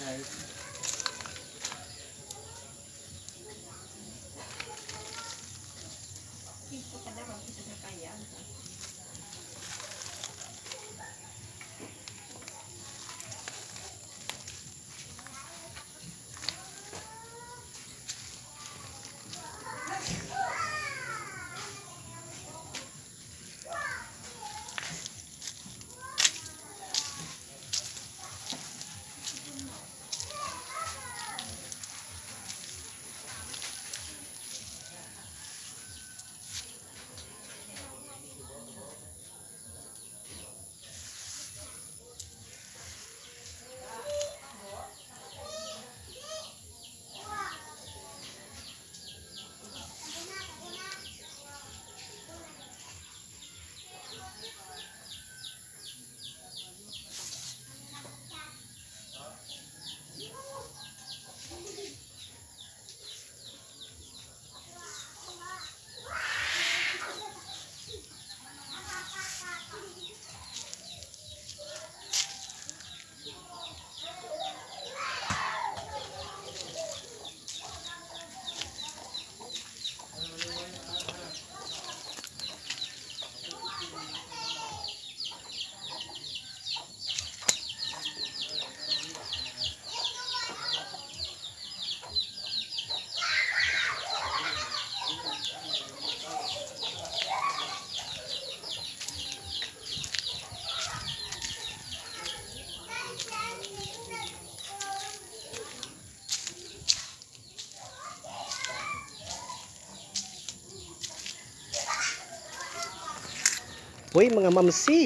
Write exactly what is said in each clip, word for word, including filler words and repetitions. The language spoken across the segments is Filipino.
Hoy mga mamsi,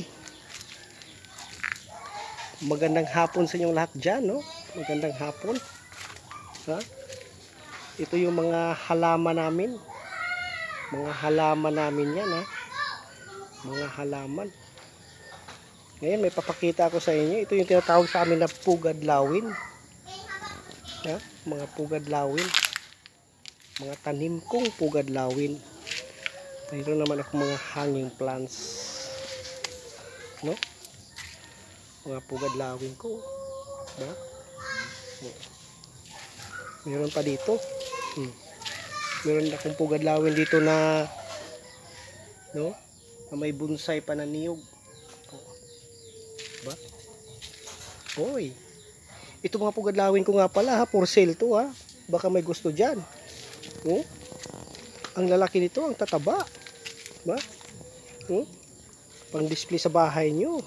magandang hapon sa inyong lahat dyan, no? Magandang hapon. Ha? Ito yung mga halaman namin. Mga halaman namin yan, ha? Mga halaman. Ngayon may papakita ako sa inyo. Ito yung tinatawag sa amin na pugadlawin. Ha? Mga pugadlawin. Mga tanim kong pugadlawin. Mayroon naman ako mga hanging plants. No? Mga pugadlawin ko. Diba? Meron pa dito. Hmm. Meron akong pugadlawin dito na no? Na may bonsai pa na niyog. Oh. Diba? Hoy. Ito mga pugadlawin ko nga pala ha, for sale to ha. Baka may gusto diyan. Oh. Ang lalaki nito, ang tataba. Diba? Oh. Pang display sa bahay nyo.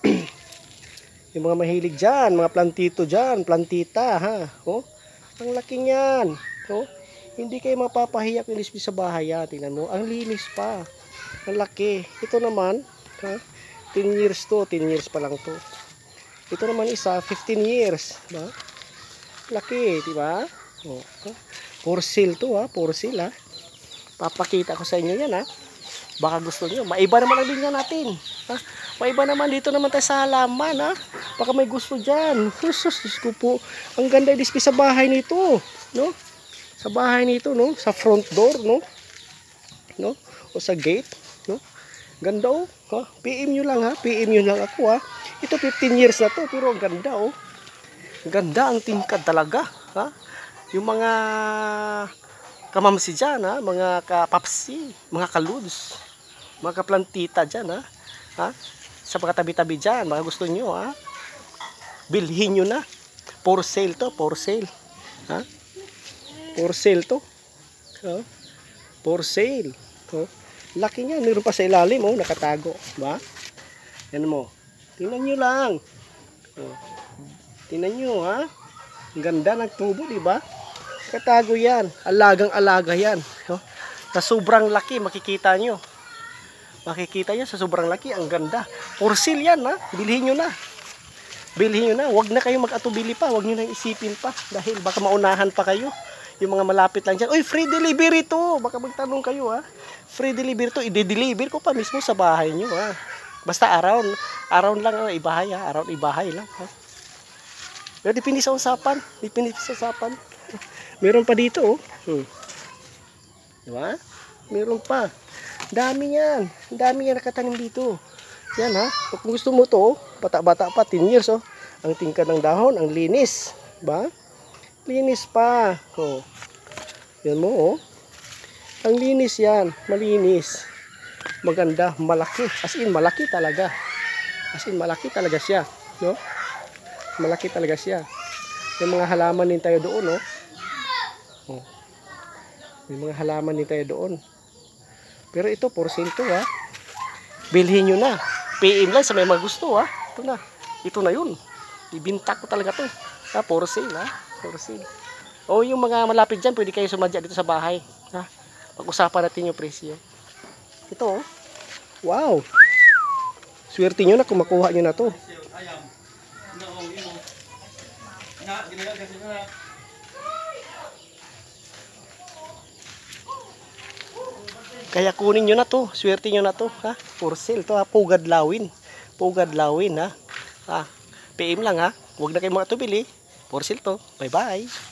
Yung mga mahilig dyan, mga plantito dyan, plantita ha. Oh, ang laki niyan. Oh, hindi kayo mapapahiyak yung display sa bahay ha. Tingnan mo, ang linis pa. Ang laki. Ito naman, ha? ten years to, ten years pa lang to. Ito naman isa, fifteen years. Diba? Laki, diba? Oh, for sale to ha, for sale ha. Papakita ko sa inyo yan ha. Baka gusto nyo. Maiba naman ang linya natin. Ha? Maiba naman dito naman tayo sa halaman. Ha? Baka may gusto dyan. Sus, Diyos ko po. Ang ganda display sa bahay nito. No? Sa bahay nito. No? Sa front door. No? No? O sa gate. No? Ganda oh. Ha? P M nyo lang ha. P M nyo lang ako ha. Ito fifteen years na to. Pero ang ganda oh. Ganda ang tingkad talaga. Ha? Yung mga kamamsi dyan ha. Mga kapapsi. Mga kaluds. Mga kaplantita dyan ha. Ha? Sa mga tabi-tabi dyan. Mga gusto nyo ha. Bilhin nyo na. For sale to. For sale. Ha? For sale to. Ha? For sale. Ha? Laki niya. Meron pa sa ilalim oh. Nakatago. Ba? Yan mo. Tingnan nyo lang. Oh. Tingnan nyo ha. Ang ganda ng tubo diba? Nakatago yan. Alagang alaga yan. Oh. Sa sobrang laki. Makikita nyo. Makikita nyo sa sobrang laki, ang ganda. For sale yan ha, bilhin nyo na. Bilhin nyo na, huwag na kayo mag-atubili pa, huwag nyo na isipin pa. Dahil baka maunahan pa kayo. Yung mga malapit lang dyan, uy free delivery to. Baka magtanong kayo ha. Free delivery to, i-deliver ko pa mismo sa bahay nyo ha. Basta around, around lang ang ibahay ha, around ibahay lang ha. Pero dipindi sa usapan, dipindi sa usapan. Meron pa dito oh. Hmm. Diba? Meron pa. Dami yan. Dami yan nakatanim dito. Yan ha. Kung gusto mo to, bata-bata pa, ten years oh. Ang tingkad ng dahon, ang linis. Ba? Linis pa. Oh. Yan mo, oh. Ang linis yan. Malinis. Maganda. Malaki. As in, malaki talaga. As in, malaki talaga siya. No? Malaki talaga siya. May mga halaman din tayo doon, no? Oh. May mga halaman din tayo doon. Pero ito, for sale to, ha? Bilhin nyo na. P M lang sa may mga gusto, ha? Ito na. Ito na yun. Ibinta ko talaga to. Ha? For sale, ha? For sale. O, yung mga malapit dyan, pwede kayo sumadya dito sa bahay. Ha? Pag-usapan natin yung presyo. Ito, oh. Wow! Swerte nyo na kung makuha nyo na to. Kaya kunin nyo na to. Swerte nyo na to. Ha? For sale to, ha? Pugad lawin. Pugad lawin, ha? Ha? P M lang, ha? Huwag na kayo mga ito bili. For sale to. Bye-bye.